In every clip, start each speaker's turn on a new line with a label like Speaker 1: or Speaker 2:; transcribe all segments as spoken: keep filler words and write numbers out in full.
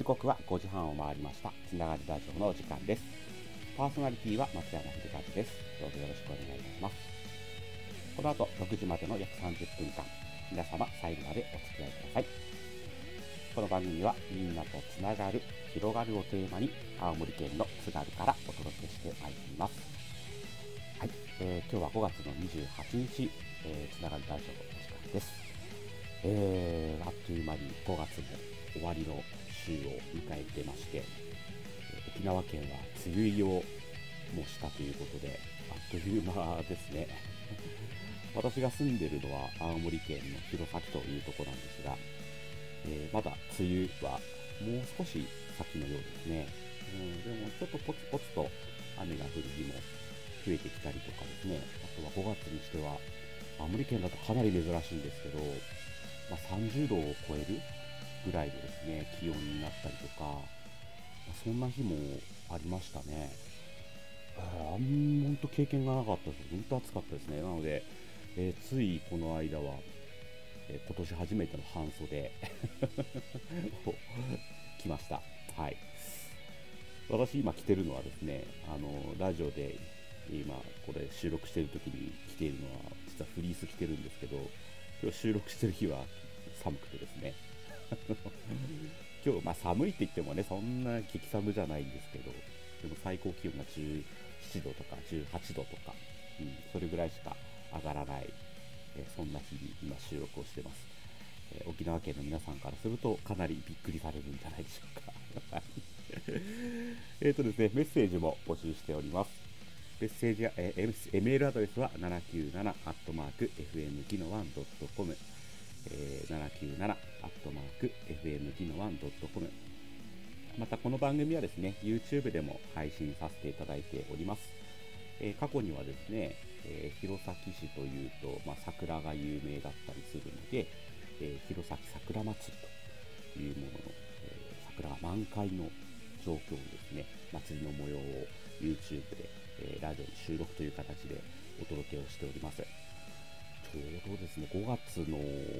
Speaker 1: 刻はごじはんを回りました。つながるラジオのお時間です。パーソナリティは松山秀和です。どうぞよろしくお願いいたします。この後ろくじまでの約さんじゅっぷんかん、皆様最後までお付き合いください。この番組はみんなとつながる、広がるをテーマに青森県の津軽からお届けしてまいります。はい、えー、今日はごがつのにじゅうはちにち、えー、つながるラジオのお時間です。えー、あっという間にごがつも終わりの週を迎えてまして、沖縄県は梅雨入りをもしたということで、あっという間ですね。私が住んでいるのは青森県の弘前というところなんですが、えー、まだ梅雨はもう少し先のようですね。うん、でもちょっとポツポツと雨が降る日も増えてきたりとかですね。あとはごがつにしては青森県だとかなり珍しいんですけど、まあ、さんじゅうどを超えるぐらいのですね気温になったりとか、まあ、そんな日もありましたね。あん本当経験がなかったです。本当暑かったですね。なので、えー、ついこの間は、えー、今年初めての半袖を着ました。はい。私今着てるのはですね、あのラジオで今これ収録している時に着ているのは実はフリース着てるんですけど、今日収録してる日は寒くてですね今日まあ寒いって言ってもねそんな激寒じゃないんですけど、でも最高気温がじゅうしちどとかじゅうはちどとか、うん、それぐらいしか上がらない、えー、そんな日に今収録をしてます。えー、沖縄県の皆さんからするとかなりびっくりされるんじゃないでしょうかえっとですね、メッセージも募集しております。メッセージや、えー、メールアドレスは ななきゅうなな アットマーク エフエム ギノワン ドットコム、えー、ななきゅうなな アットマーク エフエム ギノワン ドットコム。またこの番組はですね YouTube でも配信させていただいております。えー、過去にはですね、えー、弘前市というと、まあ、桜が有名だったりするので、えー、弘前桜祭りというものの、えー、桜が満開の状況をですね、祭りの模様を YouTube で、えー、ラジオに収録という形でお届けをしております。ちょうどですね、ごがつの、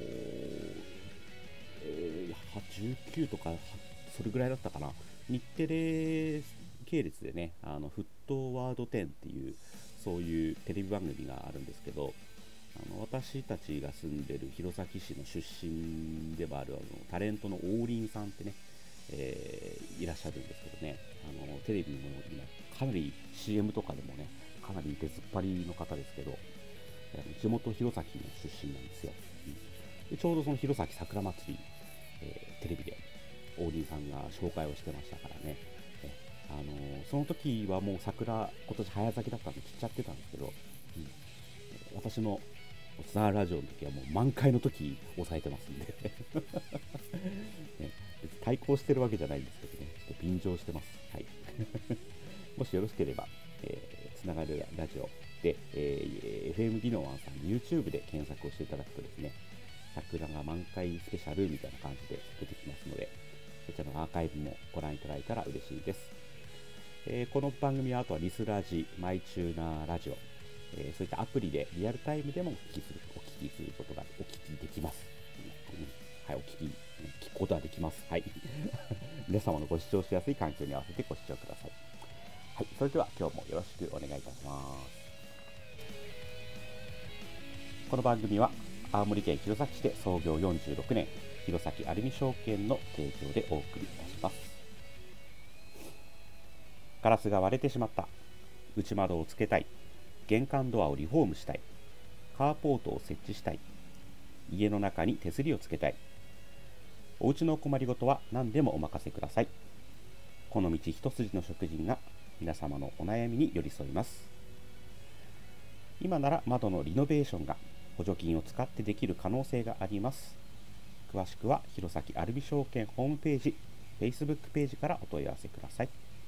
Speaker 1: えー、じゅうくとかそれぐらいだったかな、日テレ系列でね、あのフットワードテンっていうそういうテレビ番組があるんですけど、あの私たちが住んでる弘前市の出身でもあるあのタレントの王林さんってね、えー、いらっしゃるんですけどね、あのテレビの今かなり シーエム とかでもねかなり出ずっぱりの方ですけど、地元弘前の出身なんですよ。でちょうどその弘前桜祭り、えー、テレビで王林さんが紹介をしてましたからね、えあのー、その時はもう桜今年早咲きだったんで散っちゃってたんですけど、うん、私のツナラジオの時はもう満開の時抑えてますんで、ね、対抗してるわけじゃないんですけどね、ちょっと便乗してます。はい、もしよろしければ、えー、つながるラジオで、えー、エフエム ギノワンさん YouTube で検索をしていただくとですね、桜が満開スペシャルみたいな感じで出てきますので、そちらのアーカイブもご覧いただいたら嬉しいです。えー、この番組はあとはリスラジ、マイチューナーラジオ、えー、そういったアプリでリアルタイムでもお聞きするお聞きすることがお聞きできます。うん、はい、お聞き、聞くことができます。はい。皆様のご視聴しやすい環境に合わせてご視聴ください。はい、それでは今日もよろしくお願いいたします。この番組は青森県弘前市で創業よんじゅうろくねん、弘前アルミ証券の提供でお送りいたします。ガラスが割れてしまった、内窓をつけたい、玄関ドアをリフォームしたい、カーポートを設置したい、家の中に手すりをつけたい、お家の困りごとは何でもお任せください。この道一筋の職人が皆様のお悩みに寄り添います。今なら窓のリノベーションが補助金を使ってできる可能性があります。詳しくは弘前アルミ証券ホームページ、Facebook ページからお問い合わせください。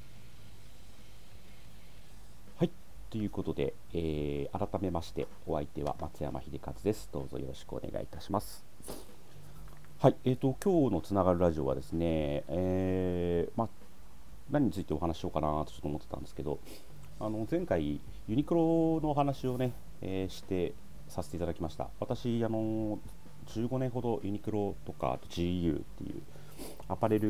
Speaker 1: はい、ということで、えー、改めましてお相手は松山秀和です。どうぞよろしくお願いいたします。はい、えーと今日のつながるラジオはですね、えーま、何についてお話ししようかなとちょっと思ってたんですけど、あの前回ユニクロのお話をね、えー、してさせていただきました。私あのじゅうごねんほどユニクロとか ジーユー っていうアパレル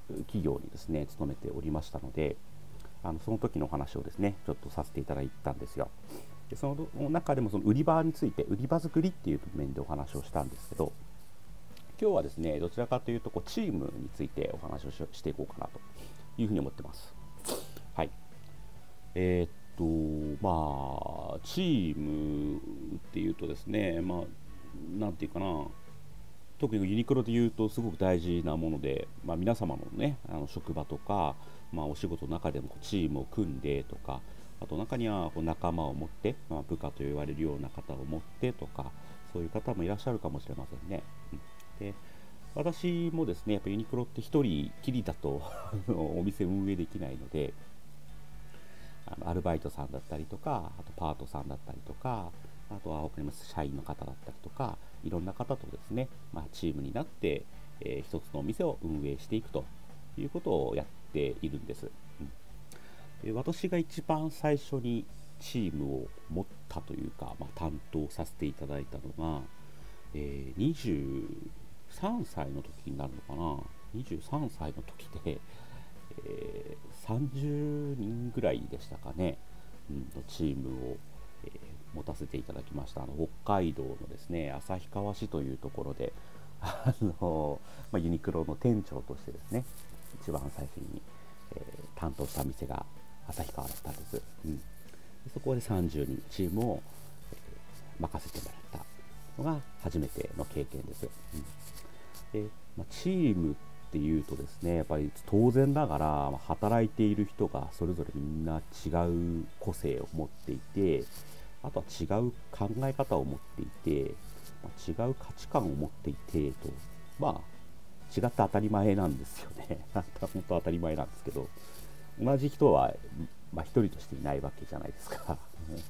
Speaker 1: 企業にですね勤めておりましたので、あのその時のお話をですねちょっとさせていただいたんですよ。でその中でもその売り場について、売り場作りっていう面でお話をしたんですけど、今日はですねどちらかというとこうチームについてお話を し, していこうかなというふうに思ってます。はい。えー、っとまあチームっていうとですね、まあなんていうかな、特にユニクロでいうとすごく大事なもので、まあ、皆様のねあの職場とか、まあ、お仕事の中でもチームを組んでとか、あと中にはこう仲間を持って、まあ、部下と言われるような方を持ってとか、そういう方もいらっしゃるかもしれませんね。うん、で私もですねやっぱユニクロって一人きりだとお店運営できないので、あのアルバイトさんだったりとか、あとパートさんだったりとか、あとは他にも社員の方だったりとか、いろんな方とですね、まあ、チームになって、えー、一つのお店を運営していくということをやっているんです。うん、で私が一番最初にチームを持ったというか、まあ、担当させていただいたのが、えー、にじゅうさんさいの時になるのかな。にじゅうさんさいの時で、えー、さんじゅうにんぐらいでしたかね、うん、のチームを、えー、持たせていただきました。あの北海道のですね旭川市というところであの、まあ、ユニクロの店長としてですね一番最初に、えー、担当した店が旭川だったんです。うん、でそこでさんじゅうにんチームを、えー、任せてもらったのが初めての経験です。うん、でまあ、チームっていうとですねやっぱり当然ながら働いている人がそれぞれみんな違う個性を持っていて、あとは違う考え方を持っていて、まあ、違う価値観を持っていてと、まあ違って当たり前なんですよね本当当たり前なんですけど、同じ人は、まあ、一人としていないわけじゃないですか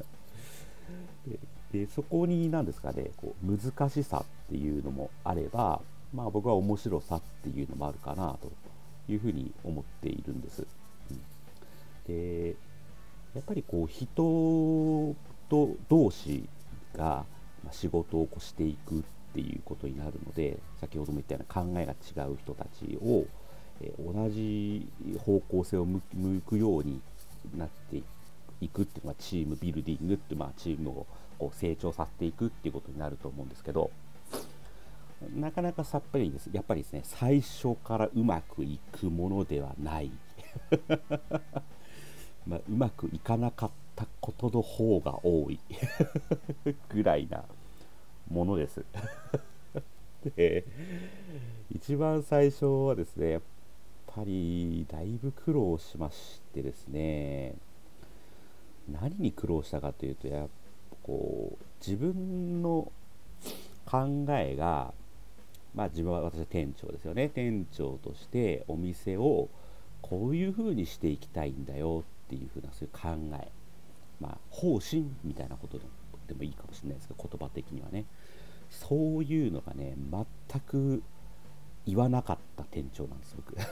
Speaker 1: で, でそこに何ですかね、こう難しさっていうのもあれば、まあ僕は面白さっていうのもあるかなというふうに思っているんです。うん、でやっぱりこう人と同士が仕事をこしていくっていうことになるので、先ほども言ったような考えが違う人たちを、えー、同じ方向性を向くようになっていくっていうのがチームビルディングって、まあ、チームをこう成長させていくっていうことになると思うんですけど、なかなかさっぱりです。やっぱりですね、最初からうまくいくものではないまあ、うまくいかなかったことの方が多いぐらいなものですで、一番最初はですね、やっぱりだいぶ苦労しましてですね、何に苦労したかというと、やっぱこう自分の考えが、まあ自分は私は店長ですよね。店長としてお店をこういう風にしていきたいんだよっていう風なそういう考え、まあ方針みたいなことでもいいかもしれないですけど、言葉的にはね、そういうのがね全く言わなかった店長なんです僕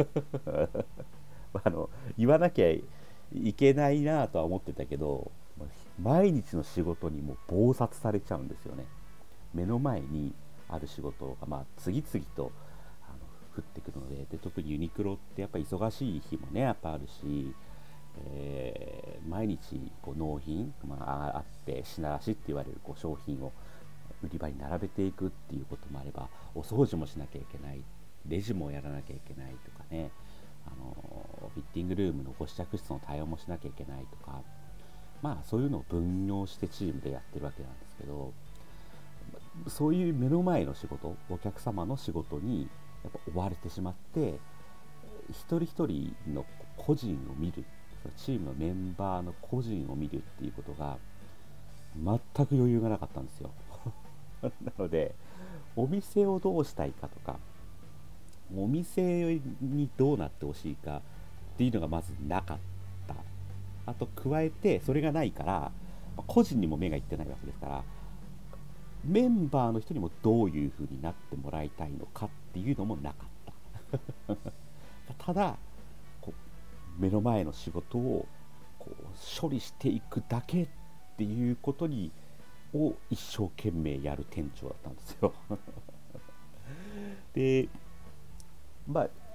Speaker 1: あの言わなきゃいけないなとは思ってたけど、毎日の仕事にも忙殺されちゃうんですよね。目の前にある仕事がまあ次々とあの降ってくるので、で特にユニクロってやっぱり忙しい日もねやっぱあるし、えー毎日こう納品、まあ、あって品出しって言われるこう商品を売り場に並べていくっていうこともあれば、お掃除もしなきゃいけない、レジもやらなきゃいけないとかね、あのフィッティングルームのご試着室の対応もしなきゃいけないとか、まあそういうのを分業してチームでやってるわけなんですけど、そういう目の前の仕事、お客様の仕事にやっぱ追われてしまって、一人一人の個人を見る、チームのメンバーの個人を見るっていうことが全く余裕がなかったんですよなので、お店をどうしたいかとか、お店にどうなってほしいかっていうのがまずなかった。あと加えてそれがないから、個人にも目がいってないわけですから、メンバーの人にもどういう風になってもらいたいのかっていうのもなかったただこう目の前の仕事をこう処理していくだけっていうことにを一生懸命やる店長だったんですよで、まあ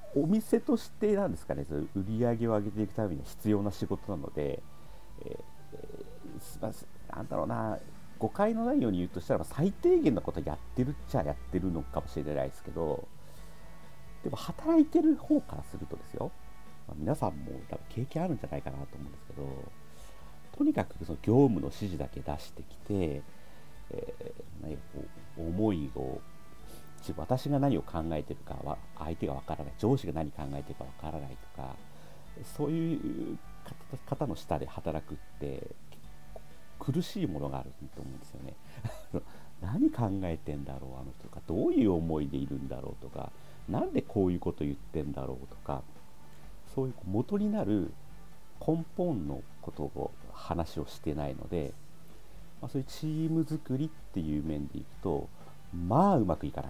Speaker 1: お店としてなんですかね、その売り上げを上げていくためには必要な仕事なので、えーえーすまなんだろうな、誤解のないように言うとしたら、最低限のことやってるっちゃやってるのかもしれないですけど、でも働いてる方からするとですよ、まあ、皆さんも多分経験あるんじゃないかなと思うんですけど、とにかくその業務の指示だけ出してきて、えー、何かこう思いを、私が何を考えてるかは相手がわからない、上司が何考えてるかわからないとか、そういう方の下で働くって苦しいものがあると思うんですよね。何考えてんだろうあの人とか、どういう思いでいるんだろうとか、なんでこういうこと言ってんだろうとか、そういう元になる根本のことを話をしてないので、まあ、そういうチーム作りっていう面でいくと、まあうまくいかない。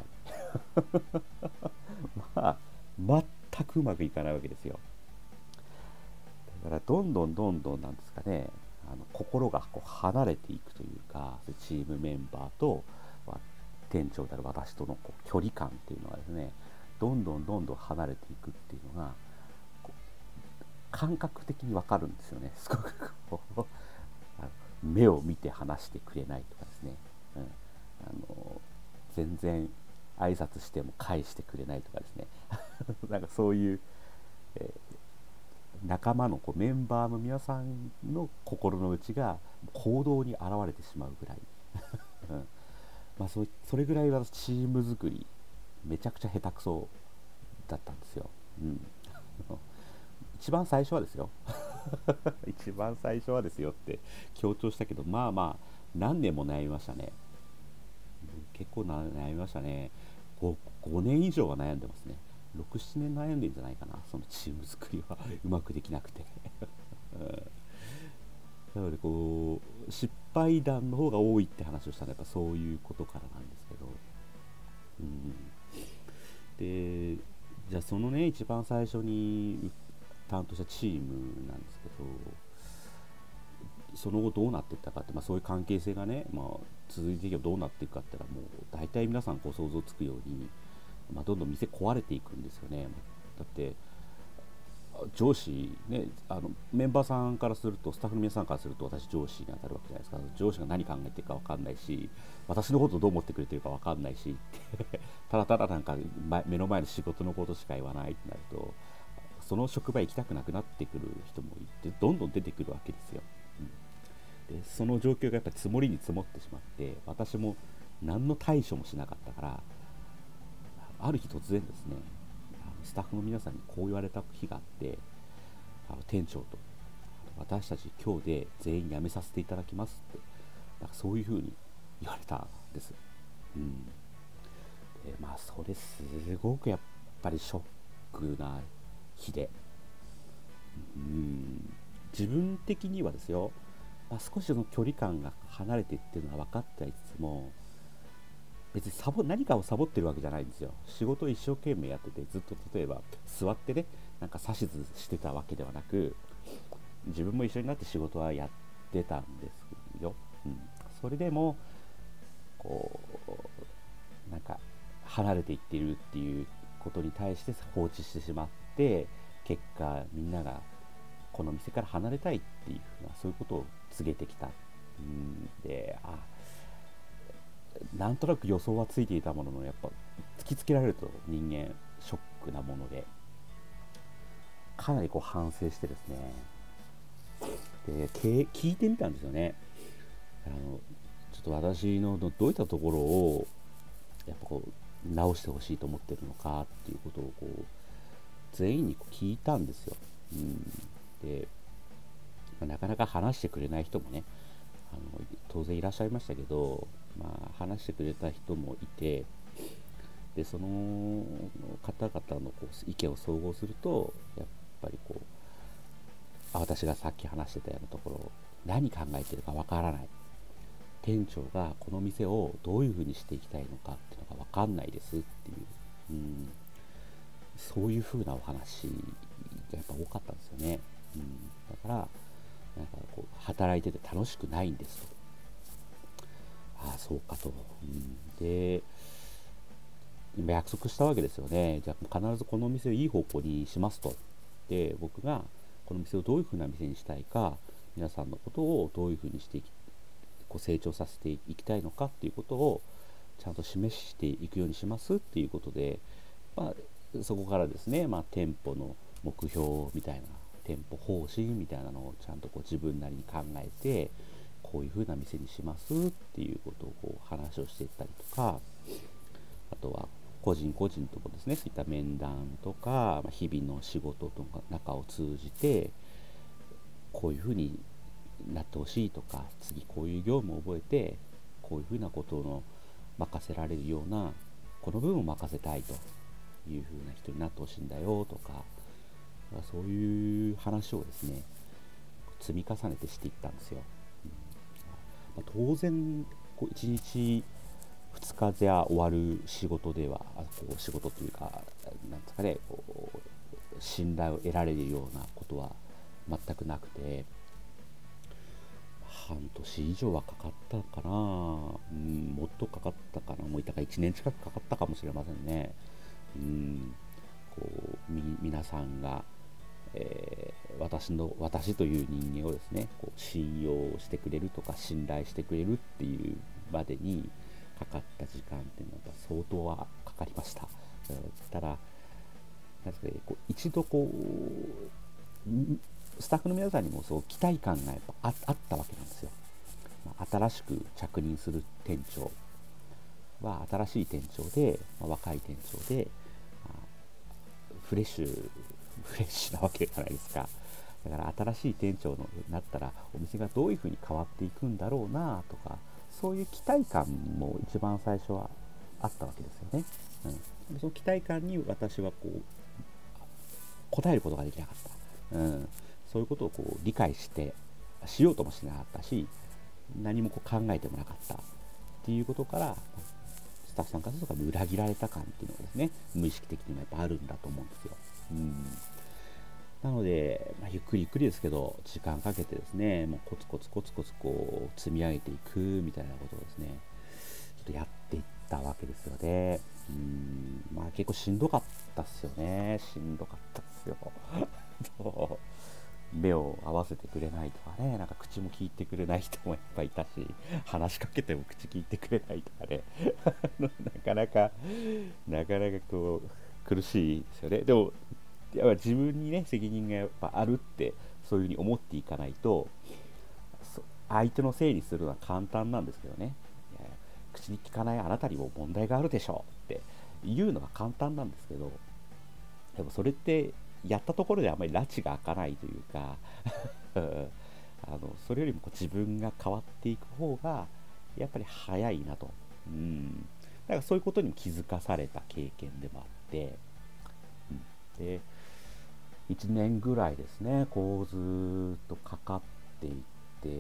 Speaker 1: まあ全くうまくいかないわけですよ。だからどんどんどんどんなんですかね、あの心がこう離れていくというか、チームメンバーと、まあ、店長である私とのこう距離感っていうのがですね、どんどんどんどん離れていくっていうのがこう感覚的にわかるんですよね。すごくこうあの目を見て話してくれないとかですね、うん、あの全然挨拶しても返してくれないとかですねなんかそういう、えー仲間のこうメンバーの皆さんの心の内が行動に現れてしまうぐらい、うんまあ、そ, それぐらいはチーム作りめちゃくちゃ下手くそだったんですよ、うん、一番最初はですよ一番最初はですよって強調したけど、まあまあ何年も悩みましたね。結構な悩みましたね。 5, ごねん以上は悩んでますね。ろく、ななねん悩んでんじゃないかな、そのチーム作りはうまくできなくてなのでこう失敗談の方が多いって話をしたのはやっぱそういうことからなんですけど、うん、でじゃあそのね一番最初に担当したチームなんですけど、その後どうなっていったかって、まあ、そういう関係性がね、まあ、続いていけばどうなっていくかっていうのはもう大体皆さんこう想像つくように、まあ、どんどん店壊れていくんですよね。だって上司ね、あのメンバーさんからすると、スタッフの皆さんからすると私上司に当たるわけじゃないですか。上司が何考えてるか分かんないし、私のことをどう思ってくれてるか分かんないしただただなんか目の前の仕事のことしか言わないってなると、その職場行きたくなくなってくる人もいてどんどん出てくるわけですよ、うん、でその状況がやっぱり積もりに積もってしまって、私も何の対処もしなかったから、ある日突然ですね、スタッフの皆さんにこう言われた日があって、あの店長と私たち今日で全員辞めさせていただきますって、なんかそういう風に言われたんです、うん、でまあそれすごくやっぱりショックな日で、うん、自分的にはですよ、まあ、少しの距離感が離れていってるのは分かっていつつも、別にサボ何かをサボってるわけじゃないんですよ。仕事を一生懸命やってて、ずっと例えば座ってね、なんか指図してたわけではなく、自分も一緒になって仕事はやってたんですよ、うん、それでもこうなんか離れていっているっていうことに対して放置してしまって、結果みんながこの店から離れたいっていうふうな、そういうことを告げてきた、うん、で、あなんとなく予想はついていたものの、やっぱ突きつけられると人間ショックなもので、かなりこう反省してですね、で聞いてみたんですよね。あのちょっと私のどういったところをやっぱこう直してほしいと思ってるのかっていうことをこう全員にこう聞いたんですよ、うん、で、まあ、なかなか話してくれない人もね、あの当然いらっしゃいましたけど、まあ、話してくれた人もいて、でその方々のこう意見を総合すると、やっぱりこうあ私がさっき話してたようなところ、何考えてるかわからない、店長がこの店をどういうふうにしていきたいのかっていうのが分かんないですっていう、うん、そういうふうなお話がやっぱ多かったんですよね、うん、だからなんかこう働いてて楽しくないんですと。ああそうかと、うん、で今約束したわけですよね。じゃあ必ずこのお店をいい方向にしますと。で、僕がこの店をどういうふうな店にしたいか、皆さんのことをどういうふうにしていきこう成長させていきたいのかっていうことをちゃんと示していくようにしますっていうことで、まあ、そこからですね、まあ、店舗の目標みたいな、店舗方針みたいなのをちゃんとこう自分なりに考えて、こういうふうな店にしますっていうことをこう話をしていったりとか、あとは個人個人ともですね、そういった面談とか、まあ、日々の仕事とか中を通じて、こういうふうになってほしいとか、次こういう業務を覚えて、こういうふうなことの任せられるような、この部分を任せたいというふうな人になってほしいんだよとか、そういう話をですね、積み重ねてしていったんですよ。うんまあ、当然、こういちにちふつかじゃ終わる仕事では、あこう仕事というか、なんですかね、こう信頼を得られるようなことは全くなくて、半年以上はかかったかな、うん、もっとかかったかな、もういたかいちねん近くかかったかもしれませんね。うん、こうみ皆さんが、えー、私の私という人間をですね、こう信用してくれるとか信頼してくれるっていうまでにかかった時間っていうのは相当はかかりました。うん、ただなんですかね、こう一度こうスタッフの皆さんにもそう期待感がやっぱ あ, あったわけなんですよ。まあ、新しく着任する店長は新しい店長で、まあ、若い店長で、まあ、フレッシュフレッシュなわけじゃないですか。だから新しい店長になったらお店がどういうふうに変わっていくんだろうなとか、そういう期待感も一番最初はあったわけですよね。うん、その期待感に私はこう応えることができなかった。うん、そういうことをこう理解してしようともしなかったし、何もこう考えてもなかったっていうことから、スタッフさんからすると裏切られた感っていうのがですね、無意識的にもやっぱあるんだと思うんですよ。うん、なので、まあ、ゆっくりゆっくりですけど時間かけてですね、もうコツコツコツコツこう積み上げていくみたいなことをですね、ちょっとやっていったわけですよね。うん、まあ結構しんどかったっすよね。しんどかったっすよ。目を合わせてくれないとかね、なんか口も聞いてくれない人もいっぱいいたし、話しかけても口聞いてくれないとかね、なかなか、なかなかこう、苦しいですよね。でも、やっぱ自分にね、責任がやっぱあるって、そういうふうに思っていかないと、相手のせいにするのは簡単なんですけどね、いや口に聞かないあなたにも問題があるでしょうって言うのは簡単なんですけど、でもそれってやったところであまり拉致が開かないというかあのそれよりもこう自分が変わっていく方がやっぱり早いなと、うん、だからそういうことにも気づかされた経験でもあって、うん、でいちねんぐらいですね、こうずっとかかっていって、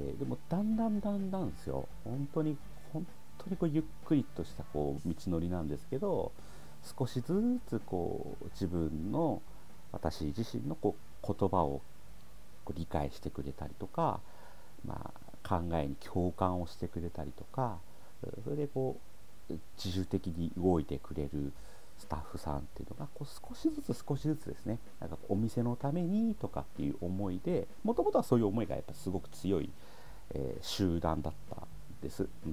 Speaker 1: でもだんだんだんだんですよ、本当に本当にこうゆっくりとしたこう道のりなんですけど、少しずつこう自分の私自身のこう言葉をこう理解してくれたりとか、まあ、考えに共感をしてくれたりとか、それでこう自主的に動いてくれるスタッフさんっていうのがこう少しずつ少しずつですね、なんかお店のためにとかっていう思いで、もともとはそういう思いがやっぱすごく強い、えー、集団だったんです、うん、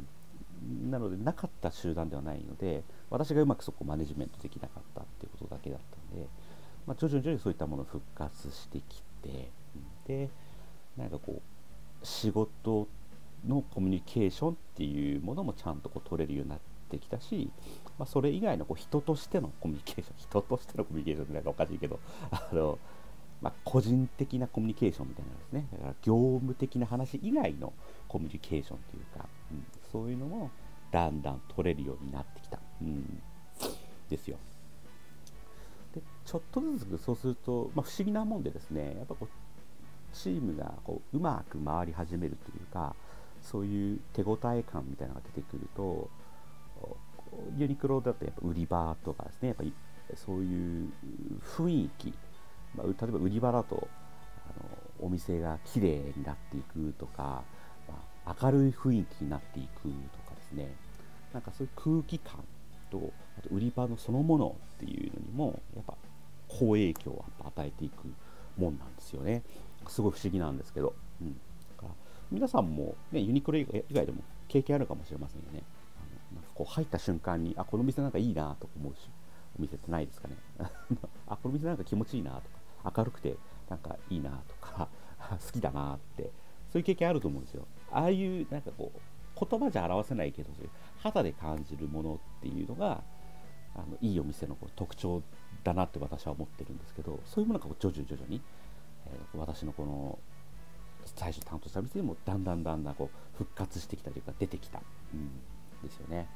Speaker 1: なのでなかった集団ではないので、私がうまくそこをマネジメントできなかったっていうことだけだったので、まあ、徐々に徐々にそういったものを復活してきて、でなんかこう仕事のコミュニケーションっていうものもちゃんとこう取れるようになってきたし、まあ、それ以外のこう人としてのコミュニケーション人としてのコミュニケーションってなんかおかしいけど、あの、まあ、個人的なコミュニケーションみたいなですね、だから業務的な話以外のコミュニケーションというか、うん、そういうのもだんだん取れるようになってきた、うん、ですよ。でちょっとずつそうすると、まあ、不思議なもんでですね、やっぱこうチームがこううまく回り始めるというか、そういう手応え感みたいなのが出てくると、ユニクロだとやっぱ売り場とかですね、やっぱりそういう雰囲気、まあ、例えば売り場だとあのお店が綺麗になっていくとか、まあ、明るい雰囲気になっていくとかですね、なんかそういう空気感と、あと売り場のそのものっていうのにもやっぱ好影響を与えていくもんなんですよね。すごい不思議なんですけど、うん、だから皆さんも、ね、ユニクロ以外でも経験あるかもしれませんよね。あのなんかこう入った瞬間に、あ、この店なんかいいなと思うし、お店ってないですかね。あ、この店なんか気持ちいいなとか、明るくてなんかいいなとか好きだなって、そういう経験あると思うんですよ。ああいうなんかこう言葉じゃ表せないけど、そういう肌で感じるものっていうのがあのいいお店のこう特徴だなって私は思ってるんですけど、そういうものがこう徐々に徐々に、えー私のこの最初担当した店でもだんだんだんだんこう復活してきたというか出てきた、うん、ですよね。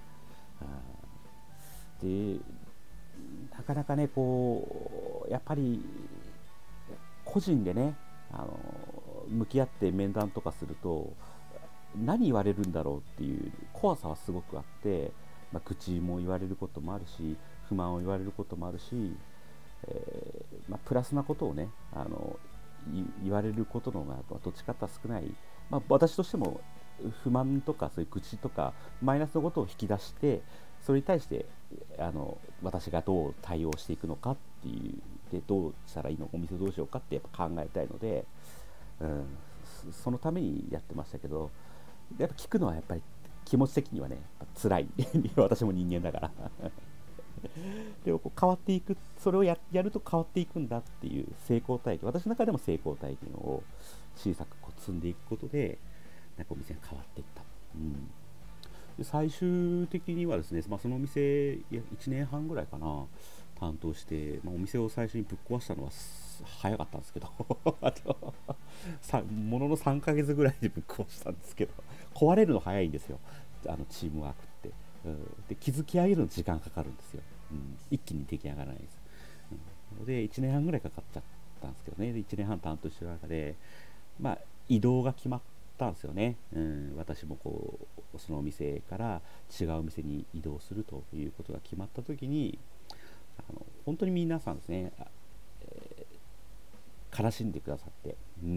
Speaker 1: でなかなかねこうやっぱり個人でねあの向き合って面談とかすると何言われるんだろうっていう怖さはすごくあって、まあ、愚痴も言われることもあるし不満を言われることもあるし、えーまあ、プラスなことをねあの言われることの方がどっちかとは少ない、まあ、私としても不満とかそういう愚痴とかマイナスのことを引き出してそれに対してあの私がどう対応していくのかっていうでどうしたらいいのお店どうしようかってやっぱ考えたいので、うん、そのためにやってましたけどやっぱ聞くのはやっぱり気持ち的にはね辛い私も人間だからでもこう変わっていくそれを や, やると変わっていくんだっていう成功体験私の中でも成功体験を小さくこう積んでいくことでなんかお店が変わっていった、うん、で最終的にはですね、まあ、そのお店いちねんはんぐらいかな担当して、まあ、お店を最初にぶっ壊したのは早かったんですけどあともののさんかげつぐらいでぶっ壊したんですけど壊れるの早いんですよあのチームワークって、うん、で築き上げるの時間かかるんですよ、うん、一気に出来上がらないです、うん、でいちねんはんぐらいかかっちゃったんですけどねでいちねんはん担当してる中で、まあ、移動が決まったんですよね、うん、私もこうそのお店から違うお店に移動するということが決まった時にあの本当に皆さんですね、えー、悲しんでくださって、うん、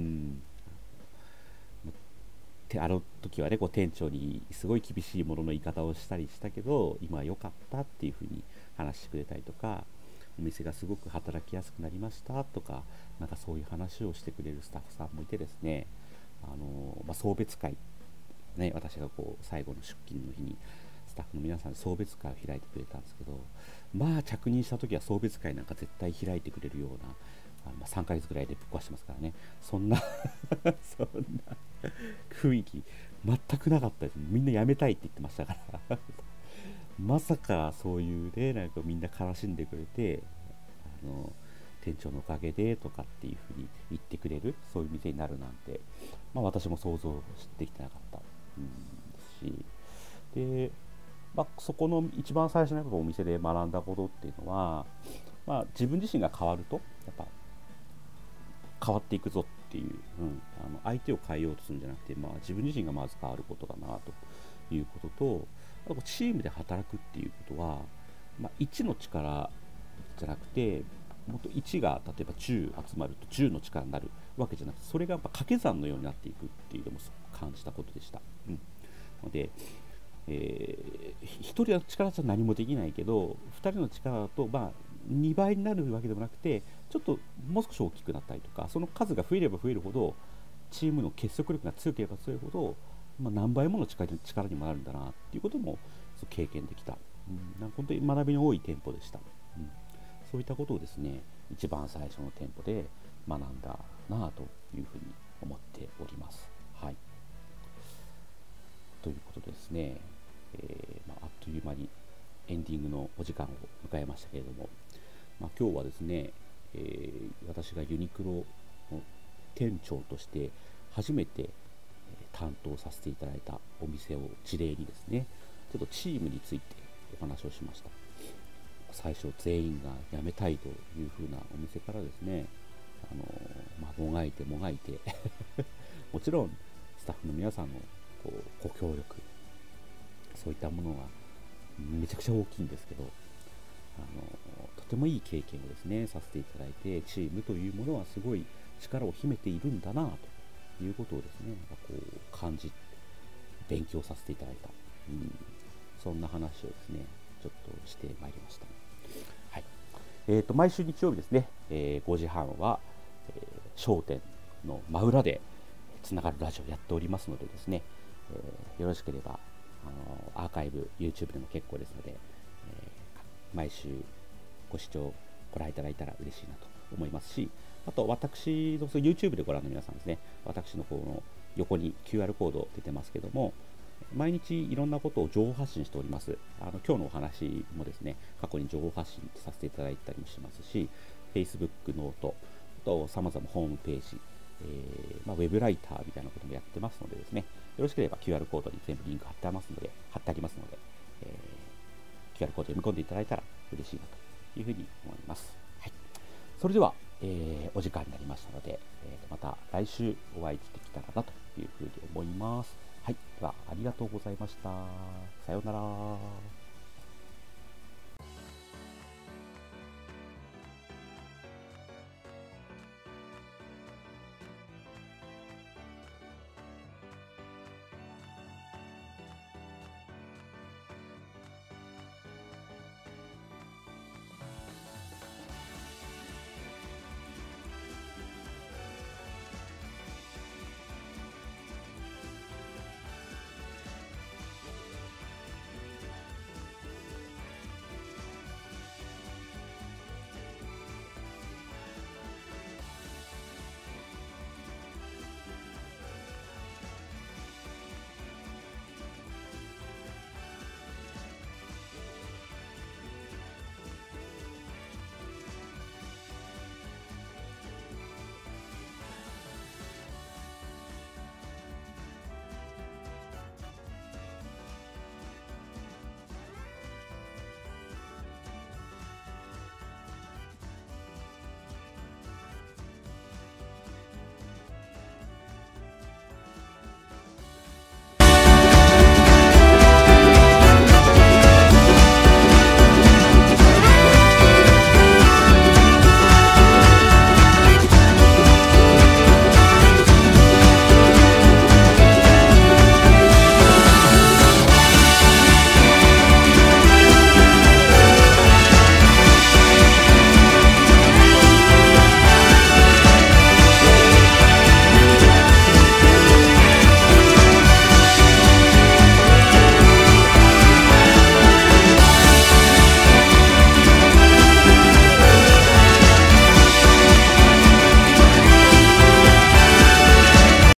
Speaker 1: あの時はねこう店長にすごい厳しいものの言い方をしたりしたけど今は良かったっていうふうに話してくれたりとかお店がすごく働きやすくなりましたとかなんかそういう話をしてくれるスタッフさんもいてですねあの、まあ、送別会ね私がこう最後の出勤の日にスタッフの皆さん送別会を開いてくれたんですけどまあ着任した時は送別会なんか絶対開いてくれるようなあの、まあ、さんかげつぐらいでぶっ壊してますからねそんなそんな雰囲気全くなかったですみんな辞めたいって言ってましたからまさかそういうねなんかみんな悲しんでくれてあの店長のおかげでとかっていうふうに言ってくれるそういう店になるなんて、まあ、私も想像できてなかった、うん、しで、まあ、そこの一番最初のお店で学んだことっていうのは、まあ、自分自身が変わるとやっぱ変わっていくぞっていう、うん、あの相手を変えようとするんじゃなくて、まあ、自分自身がまず変わることだなということとあとチームで働くっていうことは、まあ、いちの力じゃなくてもっといちが例えばじゅう集まるとじゅうの力になるわけじゃなくてそれがやっぱ掛け算のようになっていくっていうのも感じたことでした、うん、ので、えー、ひとりの力じゃ何もできないけどふたりの力だと、まあ、にばいになるわけでもなくてちょっともう少し大きくなったりとかその数が増えれば増えるほどチームの結束力が強ければ強いほど、まあ、何倍もの力力にもなるんだなっていうことも経験できた、うん、なんか本当に学びの多い店舗でした、うん、そういったことをですね一番最初の店舗で学んだなというふうに思っております。はい、ということでですね、えーまあ、あっという間にエンディングのお時間を迎えましたけれども、まあ、今日はですね、えー、私がユニクロの店長として初めて担当させていただいたお店を事例にですねちょっとチームについてお話をしました。最初全員が辞めたいというふうなお店からですねあの、まあ、もがいてもがいてもちろんスタッフの皆さんのこうご協力そういったものがめちゃくちゃ大きいんですけどあのとてもいい経験をですねさせていただいてチームというものはすごい力を秘めているんだなということをですねなんかこう感じ勉強させていただいた、うん、そんな話をですねちょっとしてまいりました。はい。えーと、毎週日曜日ですね、えー、ごじはんは、えー、笑点の真裏でつながるラジオやっておりますのでですね、えー、よろしければ、あのー、アーカイブ、YouTube でも結構ですので、えー、毎週ご視聴ご覧いただいたら嬉しいなと思いますし、あと私の YouTube でご覧の皆さんですね、私の方の横に キューアール コード出てますけども、毎日いろんなことを情報発信しております。あの今日のお話もですね、過去に情報発信させていただいたりもしますし、Facebook ノート、あと様々ホームページ、えーまあ、ウェブライターみたいなこともやってますのでですね、よろしければ キューアール コードに全部リンク貼ってありますので、貼ってありますので、えー、キューアール コード読み込んでいただいたら嬉しいなというふうに思います。はい、それでは、えー、お時間になりましたので、えー、また来週お会いできたらなというふうに思います。はい、ではありがとうございました。さようなら。